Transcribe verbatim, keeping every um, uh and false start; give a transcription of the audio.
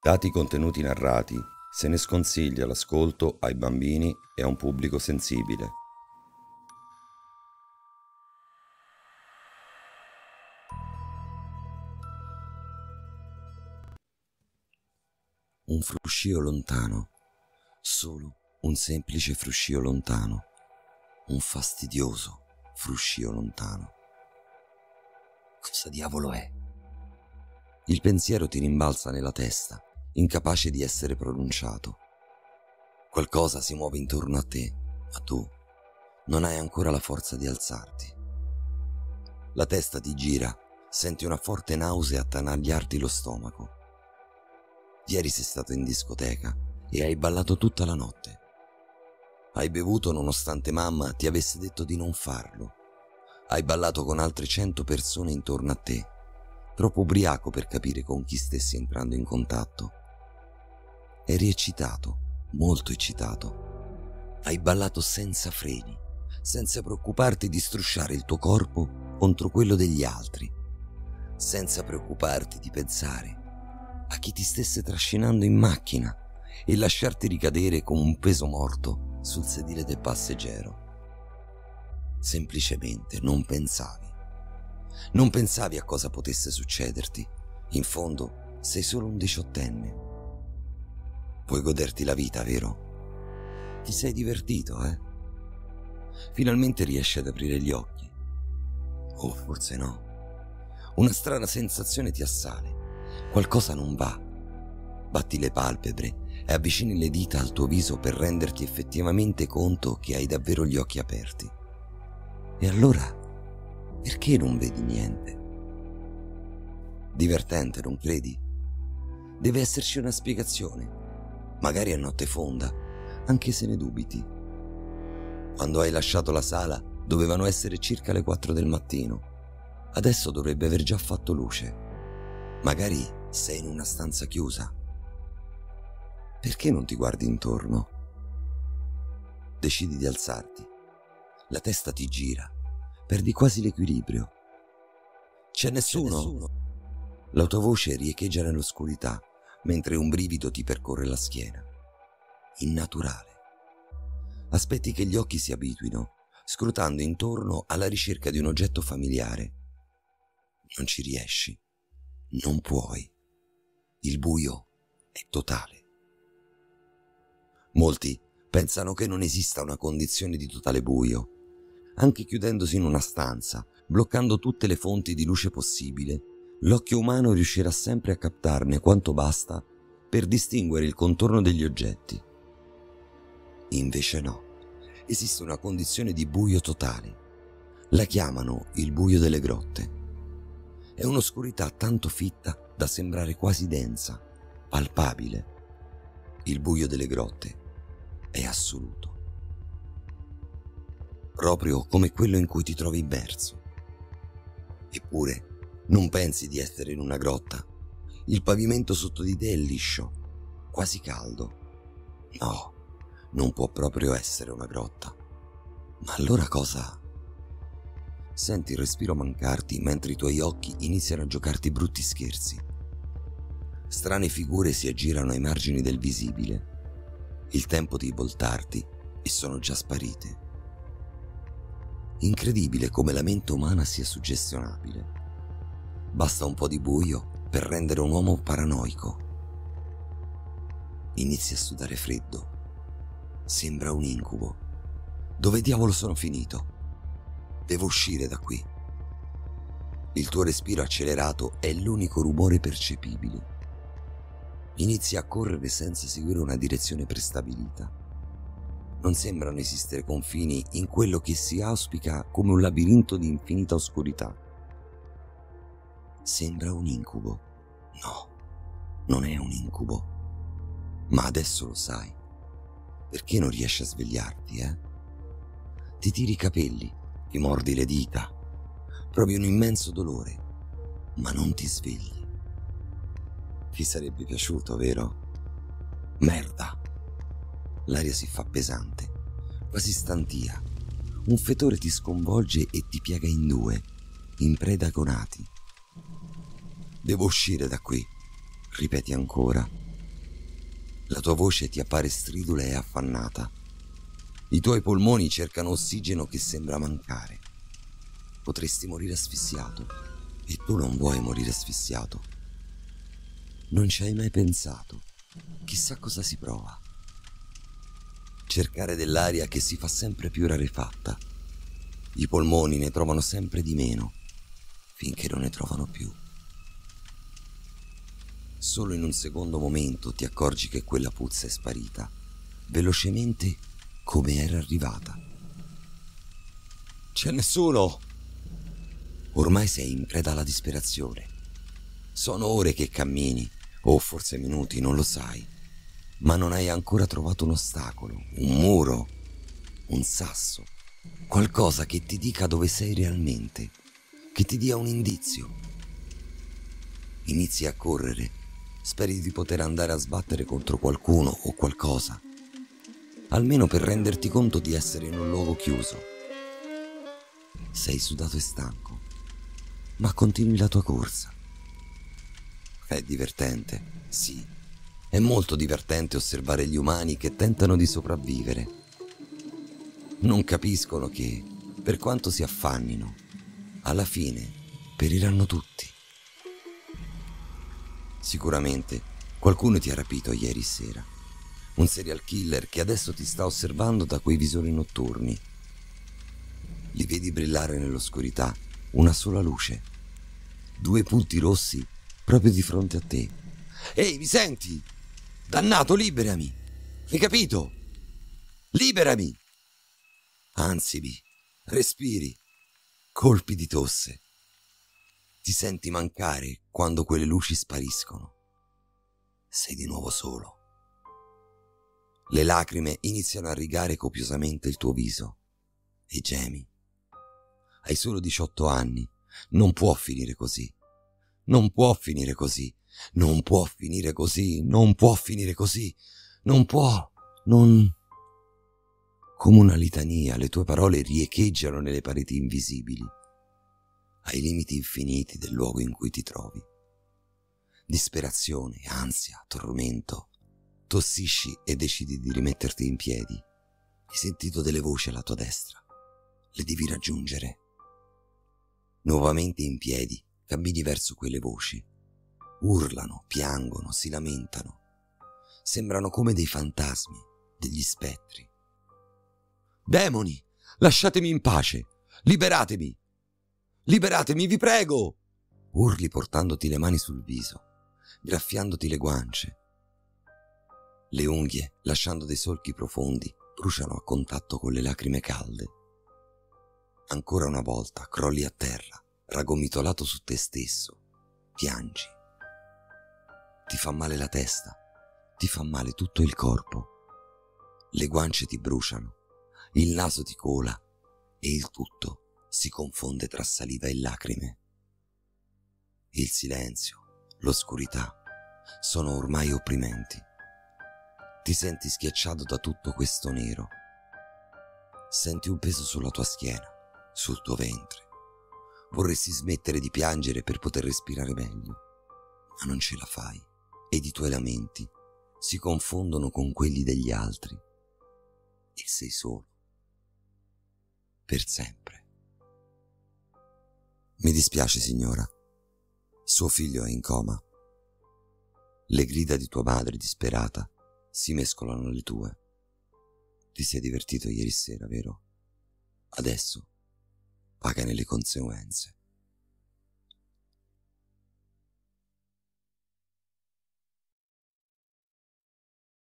Dati i contenuti narrati, se ne sconsiglia l'ascolto ai bambini e a un pubblico sensibile. Un fruscio lontano, solo un semplice fruscio lontano, un fastidioso fruscio lontano. Cosa diavolo è? Il pensiero ti rimbalza nella testa, incapace di essere pronunciato. Qualcosa si muove intorno a te, ma tu non hai ancora la forza di alzarti. La testa ti gira, senti una forte nausea attanagliarti lo stomaco. Ieri sei stato in discoteca e hai ballato tutta la notte. Hai bevuto nonostante mamma ti avesse detto di non farlo. Hai ballato con altre cento persone intorno a te, troppo ubriaco per capire con chi stessi entrando in contatto. Eri eccitato, molto eccitato. Hai ballato senza freni, senza preoccuparti di strusciare il tuo corpo contro quello degli altri, senza preoccuparti di pensare a chi ti stesse trascinando in macchina e lasciarti ricadere come un peso morto sul sedile del passeggero. Semplicemente non pensavi. Non pensavi a cosa potesse succederti. In fondo sei solo un diciottenne. Puoi goderti la vita, vero? Ti sei divertito, eh? Finalmente riesci ad aprire gli occhi. O forse no. Una strana sensazione ti assale. Qualcosa non va. Batti le palpebre e avvicini le dita al tuo viso per renderti effettivamente conto che hai davvero gli occhi aperti. E allora, perché non vedi niente? Divertente, non credi? Deve esserci una spiegazione. Magari a notte fonda, anche se ne dubiti. Quando hai lasciato la sala, dovevano essere circa le quattro del mattino. Adesso dovrebbe aver già fatto luce. Magari sei in una stanza chiusa. Perché non ti guardi intorno? Decidi di alzarti. La testa ti gira, perdi quasi l'equilibrio. C'è nessuno? C'è nessuno? La tua voce riecheggia nell'oscurità, mentre un brivido ti percorre la schiena. Innaturale. Aspetti che gli occhi si abituino, scrutando intorno alla ricerca di un oggetto familiare. Non ci riesci. Non puoi. Il buio è totale. Molti pensano che non esista una condizione di totale buio. Anche chiudendosi in una stanza, bloccando tutte le fonti di luce possibile, l'occhio umano riuscirà sempre a captarne quanto basta per distinguere il contorno degli oggetti. Invece no, esiste una condizione di buio totale. La chiamano il buio delle grotte. È un'oscurità tanto fitta da sembrare quasi densa, palpabile. Il buio delle grotte è assoluto. Proprio come quello in cui ti trovi immerso. Eppure, non pensi di essere in una grotta. Il pavimento sotto di te è liscio, quasi caldo. No, non può proprio essere una grotta. Ma allora cosa? Senti il respiro mancarti mentre i tuoi occhi iniziano a giocarti brutti scherzi. Strane figure si aggirano ai margini del visibile. Il tempo di voltarti e sono già sparite. Incredibile come la mente umana sia suggestionabile. Basta un po' di buio per rendere un uomo paranoico. Inizi a sudare freddo. Sembra un incubo. Dove diavolo sono finito? Devo uscire da qui. Il tuo respiro accelerato è l'unico rumore percepibile. Inizi a correre senza seguire una direzione prestabilita. Non sembrano esistere confini in quello che si auspica come un labirinto di infinita oscurità. Sembra un incubo. No, non è un incubo. Ma adesso lo sai. Perché non riesci a svegliarti, eh? Ti tiri i capelli, ti mordi le dita, provi un immenso dolore, ma non ti svegli. Ti sarebbe piaciuto, vero? Merda! L'aria si fa pesante, quasi stantia. Un fetore ti sconvolge e ti piega in due, in preda agonati. Devo uscire da qui, ripeti ancora, La tua voce ti appare stridula e affannata. I tuoi polmoni cercano ossigeno che sembra mancare. Potresti morire asfissiato, e tu non vuoi morire asfissiato. Non ci hai mai pensato. Chissà cosa si prova. Cercare dell'aria che si fa sempre più rarefatta. I polmoni ne trovano sempre di meno, finché non ne trovano più. Solo in un secondo momento ti accorgi che quella puzza è sparita, velocemente come era arrivata. C'è nessuno! Ormai sei in preda alla disperazione. Sono ore che cammini, o forse minuti, non lo sai, ma non hai ancora trovato un ostacolo, un muro, un sasso, qualcosa che ti dica dove sei realmente, che ti dia un indizio. Inizi a correre, speri di poter andare a sbattere contro qualcuno o qualcosa, almeno per renderti conto di essere in un luogo chiuso. Sei sudato e stanco, ma continui la tua corsa. È divertente, sì, è molto divertente osservare gli umani che tentano di sopravvivere. Non capiscono che, per quanto si affannino, alla fine periranno tutti. Sicuramente qualcuno ti ha rapito ieri sera, un serial killer che adesso ti sta osservando da quei visori notturni. Li vedi brillare nell'oscurità, una sola luce, due punti rossi proprio di fronte a te. Ehi, mi senti? Dannato, liberami! Hai capito? Liberami! Ansibi, respiri, colpi di tosse. Ti senti mancare quando quelle luci spariscono. Sei di nuovo solo. Le lacrime iniziano a rigare copiosamente il tuo viso e gemi. Hai solo diciotto anni, non può finire così. Non può finire così. Non può finire così. Non può finire così. Non può. Non... Come una litania, le tue parole riecheggiano nelle pareti invisibili, ai limiti infiniti del luogo in cui ti trovi. Disperazione, ansia, tormento. Tossisci e decidi di rimetterti in piedi. Hai sentito delle voci alla tua destra. Le devi raggiungere. Nuovamente in piedi, cammini verso quelle voci. Urlano, piangono, si lamentano. Sembrano come dei fantasmi, degli spettri. Demoni, lasciatemi in pace! Liberatemi! Liberatemi, vi prego! Urli portandoti le mani sul viso, graffiandoti le guance. Le unghie, lasciando dei solchi profondi, bruciano a contatto con le lacrime calde. Ancora una volta crolli a terra, raggomitolato su te stesso. Piangi. Ti fa male la testa, ti fa male tutto il corpo. Le guance ti bruciano, il naso ti cola e il tutto si confonde tra saliva e lacrime. Il silenzio, l'oscurità sono ormai opprimenti. Ti senti schiacciato da tutto questo nero. Senti un peso sulla tua schiena, sul tuo ventre. Vorresti smettere di piangere per poter respirare meglio, ma non ce la fai ed i tuoi lamenti si confondono con quelli degli altri e sei solo. Per sempre. Mi dispiace, signora. Suo figlio è in coma. Le grida di tua madre disperata si mescolano alle tue. Ti sei divertito ieri sera, vero? Adesso pagane le conseguenze.